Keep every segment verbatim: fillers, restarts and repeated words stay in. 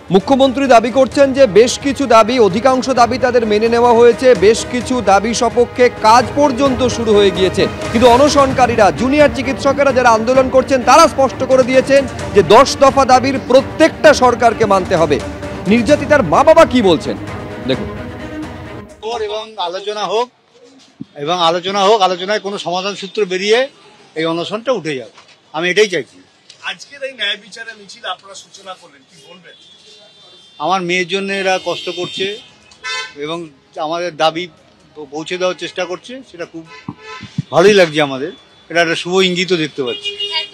মুখ্যমন্ত্রী দাবি করছেন যে বেশ কিছু দাবি, অধিকাংশ দাবি তাদের মেনে নেওয়া হয়েছে, বেশ কিছু দাবি সপক্ষে কাজ পর্যন্ত শুরু হয়ে গিয়েছে। কিন্তু অনশনকারীরা, জুনিয়র চিকিৎসকেরা যারা আন্দোলন করছেন তারা স্পষ্ট করে দিয়েছেন যে দশ দফা দাবির প্রত্যেকটা সরকারকে মানতে হবে। নির্যাতিতার মা বাবা কি বলছেন দেখুন। এবং আলোচনা হোক এবং আলোচনা হোক আলোচনায় কোনো সমাধান সূত্র বেরিয়ে এই অনশনটা উঠে যাবে, আমি এটাই চাইছি। আজকের এই ন্যায় বিচারের মিছিল আপনারা সূচনা করলেন, কি বলবেন? আমার মেয়ের জন্য এরা কষ্ট করছে এবং আমাদের দাবি পৌঁছে দেওয়ার চেষ্টা করছে, সেটা খুব ভালোই লাগছে আমাদের। এটা একটা শুভ ইঙ্গিতও দেখতে পাচ্ছি।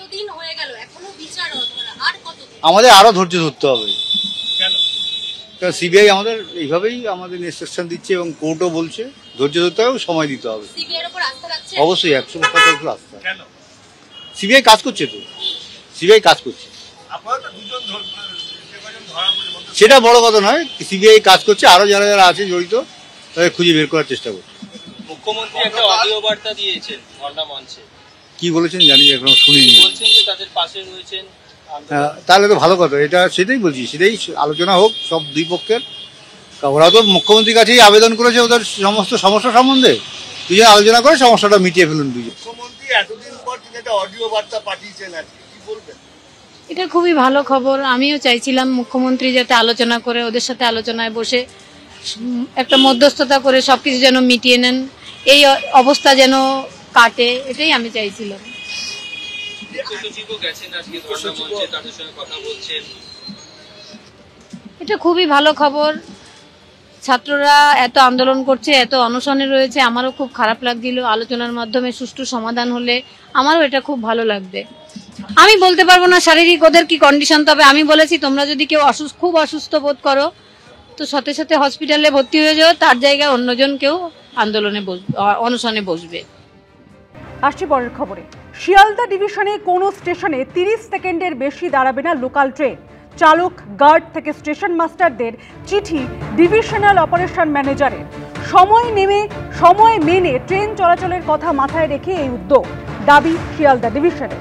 আমাদের আরো ধৈর্য ধরতে হবে, কেন সিবিআই আমাদের এইভাবেই আমাদের ইনস্ট্রাকশন দিচ্ছে এবং কোর্টও বলছে ধৈর্য ধরতে হবে, সময় দিতে হবে। অবশ্যই একশো শতাংশ আস্থা। সিবিআই কাজ করছে, তো সিবিআই কাজ করছে, সেটা বড় কথা নয়। সিবিআই কাজ করছে, আরো যারা যারা আছে জড়িত তাদের খুঁজে বের করার চেষ্টা করছে। মুখ্যমন্ত্রী একটা অডিও বার্তা দিয়েছেন ধর্ণা মঞ্চে, কি বলেছেন জানি, এখনো শুনিনি। বলছেন যে তাদের পাশে রয়েছেন, তাহলে তো ভালো কথা। এটা সেটাই বলছি, সেটাই আলোচনা হোক সব দুই পক্ষের। ওরা তো মুখ্যমন্ত্রীর কাছেই আবেদন করেছে ওদের সমস্ত সমস্যা সম্বন্ধে, দুজন আলোচনা করে সমস্যাটা মিটিয়ে ফেলুন দুজন। মুখ্যমন্ত্রী এতদিন পর তিনি একটা অডিও বার্তা পাঠিয়েছেন, আজকে কি বলবেন? এটা খুবই ভালো খবর। আমিও চাইছিলাম মুখ্যমন্ত্রী যাতে আলোচনা করে, ওদের সাথে আলোচনায় বসে একটা মধ্যস্থতা করে সবকিছু যেন মিটিয়ে নেন, এই অবস্থা যেন কাটে, এটাই আমি চাইছিলাম। এটা খুবই ভালো খবর। ছাত্ররা এত আন্দোলন করছে, এত অনশনে রয়েছে, আমারও খুব খারাপ লাগছিল। আলোচনার মাধ্যমে সুষ্ঠু সমাধান হলে আমারও এটা খুব ভালো লাগবে। আমি বলতে পারবো না শারীরিক ওদের কি কন্ডিশন, তবে আমি বলেছি তোমরা যদি কেউ অসুস্থ খুব অসুস্থ বোধ করো তো সাথে সাথে হসপিটালে ভর্তি হয়ে যাও, তার জায়গায় অন্যজন কেউ আন্দোলনে বসবে, অনশনে বসবে। আসছি পরের খবরে। শিয়ালদা ডিভিশনে কোনো স্টেশনে তিরিশ সেকেন্ডের বেশি দাঁড়াবে না লোকাল ট্রেন। চালক, গার্ড থেকে স্টেশন মাস্টারদের চিঠি ডিভিশনাল অপারেশন ম্যানেজারের। সময় নেমে সময় মেনে ট্রেন চলাচলের কথা মাথায় রেখে এই উদ্যোগ, দাবি শিয়ালদা ডিভিশনের।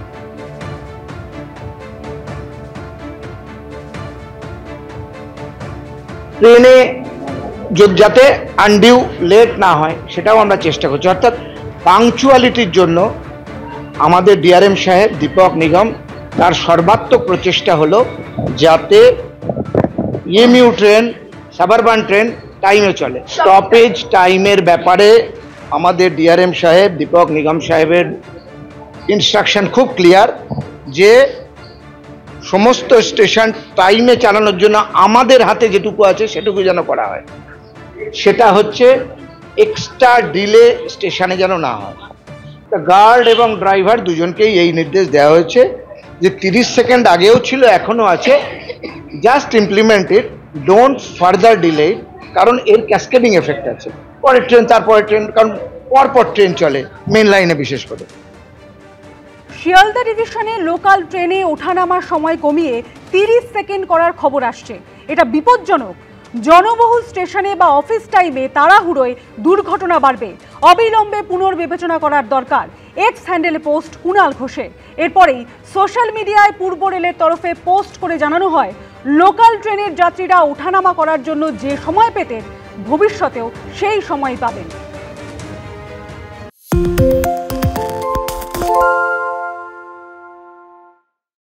ট্রেনে যাতে আনডিউ লেট না হয় সেটাও আমরা চেষ্টা করছি। অর্থাৎ পাংচুয়ালিটির জন্য আমাদের ডিআরএম সাহেব দীপক নিগম তার সর্বাত্মক প্রচেষ্টা হলো যাতে ইএমইউ ট্রেন, সাবারবান ট্রেন টাইমে চলে। স্টপেজ টাইমের ব্যাপারে আমাদের ডিআরএম সাহেব দীপক নিগম সাহেবের ইনস্ট্রাকশন খুব ক্লিয়ার যে সমস্ত স্টেশন টাইমে চালানোর জন্য আমাদের হাতে যেটুকু আছে সেটুকু যেন করা হয়। সেটা হচ্ছে এক্সট্রা ডিলে স্টেশনে যেন না হয়। গার্ড এবং ড্রাইভার দুজনকেই এই নির্দেশ দেওয়া হয়েছে যে তিরিশ সেকেন্ড আগেও ছিল, এখনো আছে, just implement it, don't further delay, কারণ এর ক্যাসকেডিং এফেক্ট আছে। পরের ট্রেন, তারপরে ট্রেন, কারণ পরপর ট্রেন চলে মেন লাইনে বিশেষ করে। শিয়ালদা ডিভিশনে লোকাল ট্রেনে ওঠানামার সময় কমিয়ে তিরিশ সেকেন্ড করার খবর আসছে। এটা বিপজ্জনক। জনবহুল স্টেশনে বা অফিস টাইমে তাড়াহুড়োয় দুর্ঘটনা বাড়বে, অবিলম্বে পুনর্বিবেচনা করার দরকার। এক্স হ্যান্ডেলে পোস্ট কুণাল ঘোষের। এরপরেই সোশ্যাল মিডিয়ায় পূর্ব রেলের তরফে পোস্ট করে জানানো হয় লোকাল ট্রেনের যাত্রীরা ওঠানামা করার জন্য যে সময় পেতেন ভবিষ্যতেও সেই সময় পাবেন।